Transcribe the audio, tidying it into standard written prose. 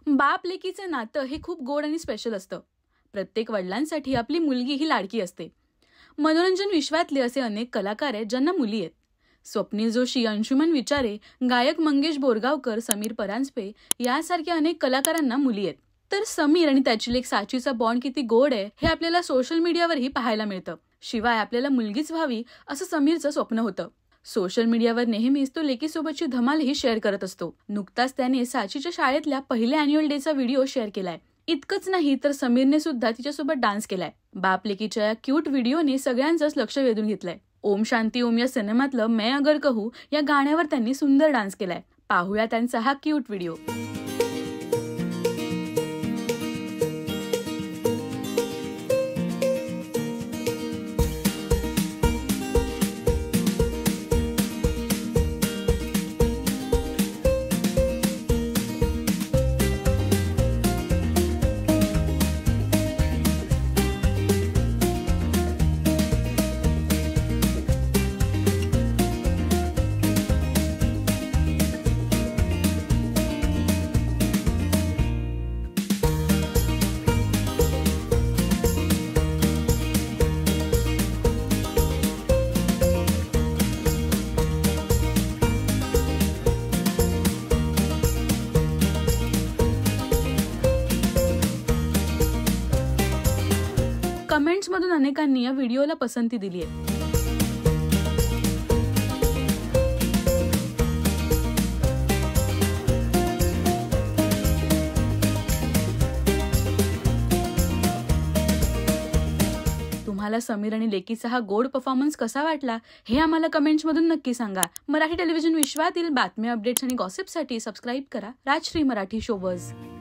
बाप लेकीचं नातं हे खूप गोड आणि स्पेशल असतं. प्रत्येक वडिलांसाठी आपली मुलगी ही लाडकी असते. मनोरंजन विश्वातले असे अनेक कलाकार आहेत ज्यांना मुली आहेत. स्वप्नील जोशी, अंशुमन विचारे, गायक मंगेश बोरगावकर, समीर परांजपे यासारख्या अनेक कलाकारांना मुली आहेत. तर समीर आणि त्याची लेक साचीचा बॉन्ड किती गोड आहे हे आपल्याला सोशल मीडियावरही पाहायला मिळतं. शिवाय आपल्याला मुलगीच व्हावी असं समीरचं स्वप्न होतं. सोशल मीडियावर नेहमीच तो लेकीसोबतची धमालही शेअर करत असतो. नुकताच त्याने साचीच्या शाळेतल्या पहिल्या अॅन्युअल डेचा व्हिडिओ शेअर केलाय. इतकंच नाही तर समीरने सुद्धा तिच्यासोबत डान्स केलाय. बाप लेकीच्या या क्यूट व्हिडिओने सगळ्यांचंच लक्ष वेधून घेतलंय. ओम शांती ओम या सिनेमातलं मैं अगर कहू या गाण्यावर त्यांनी सुंदर डान्स केलाय. पाहूया त्यांचा हा क्यूट व्हिडिओ. कमेंट्समधून अनेकांनी या व्हिडिओला पसंती दिली आहे. तुम्हाला समीर आणि लेकीचा हा गोड परफॉर्मन्स कसा वाटला हे आम्हाला कमेंट्समधून नक्की सांगा. मराठी टेलिव्हिजन विश्वातील बातम्या, अपडेट्स आणि गॉसिपसाठी सबस्क्राईब करा राजश्री मराठी शोबज.